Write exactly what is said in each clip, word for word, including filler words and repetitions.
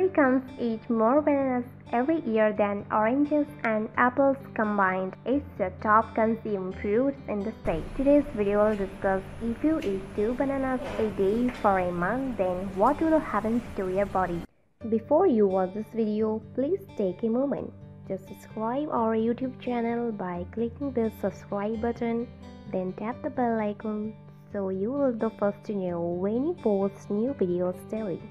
Americans eat more bananas every year than oranges and apples combined. It's the top consumed fruits in the state. Today's video will discuss if you eat two bananas a day for a month, then what will happen to your body. Before you watch this video, please take a moment. Just subscribe our YouTube channel by clicking the subscribe button, then tap the bell icon so you will be the first to know when we post new videos daily.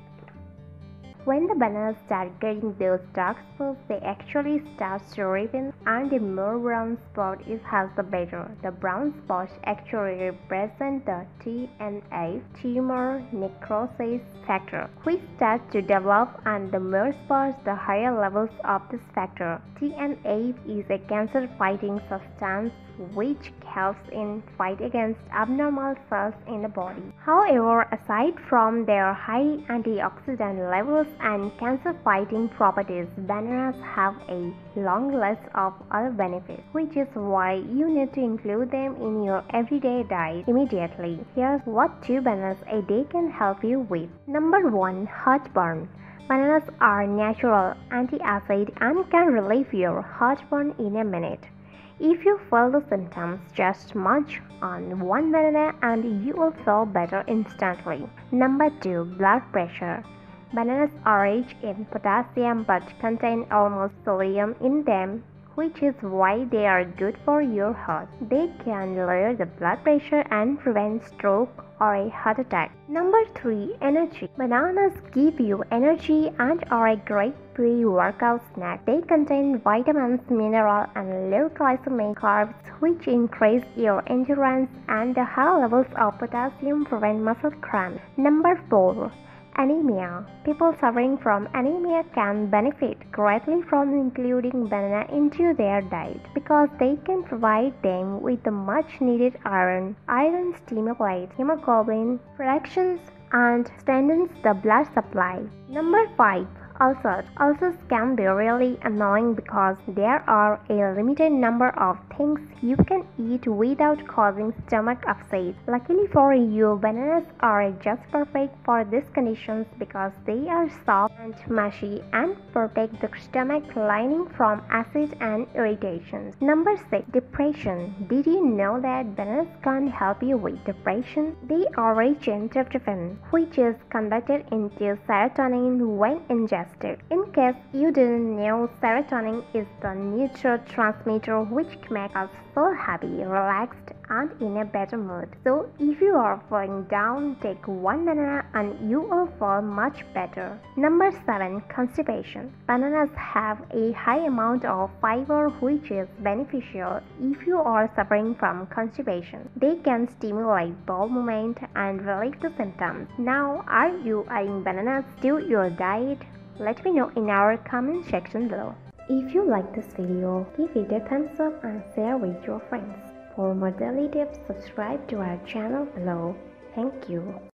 When the bananas start getting those dark spots, they actually start to ripen, and the more brown spot it has, the better. The brown spots actually represent the T N F, tumor necrosis factor, which starts to develop, and the more spots, the higher levels of this factor. T N F is a cancer-fighting substance which helps in fight against abnormal cells in the body. However, aside from their high antioxidant levels and cancer-fighting properties, bananas have a long list of other benefits, which is why you need to include them in your everyday diet immediately. Here's what two bananas a day can help you with. Number one. Heartburn. Bananas are natural antacid and can relieve your heartburn in a minute. If you feel the symptoms, just munch on one banana and you will feel better instantly. Number two. Blood pressure. Bananas are rich in potassium but contain almost sodium in them, which is why they are good for your heart. They can lower the blood pressure and prevent stroke or a heart attack. Number three. Energy. Bananas give you energy and are a great pre-workout snack. They contain vitamins, minerals, and low glycemic carbs, which increase your endurance, and the high levels of potassium prevent muscle cramps. Number four. Anemia. People suffering from anemia can benefit greatly from including banana into their diet because they can provide them with the much needed iron. Iron stimulates hemoglobin production and strengthens the blood supply. Number five. Ulcers. Ulcers can be really annoying because there are a limited number of things you can eat without causing stomach upset. Luckily for you, bananas are just perfect for these conditions because they are soft and mushy and protect the stomach lining from acid and irritations. Number six. Depression. Did you know that bananas can help you with depression? They are rich in tryptophan, which is converted into serotonin when ingested. In case you didn't know, serotonin is the neurotransmitter which makes us feel happy, relaxed, and in a better mood. So if you are feeling down, take one banana and you will feel much better. Number seven. Constipation. Bananas have a high amount of fiber, which is beneficial if you are suffering from constipation. They can stimulate bowel movement and relieve the symptoms. Now, are you adding bananas to your diet? Let me know in our comment section below. If you like this video, give it a thumbs up and share with your friends. For more daily tips, subscribe to our channel below. Thank you.